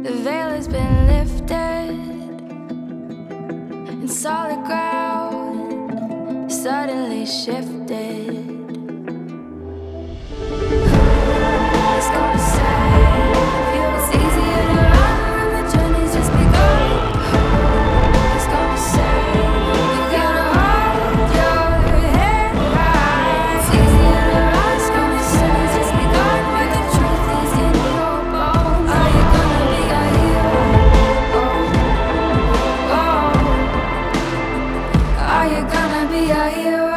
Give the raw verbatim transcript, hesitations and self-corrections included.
The veil has been lifted, and solid ground suddenly shifted. It's gonna say, feel it's easier to run when the journey's just begun. It's gonna say, you gotta hold your head high. It's easier to run, it's gonna say, it's just begun. When the truth is in your bones, are you gonna be a hero? Oh, oh. Are you gonna be a hero?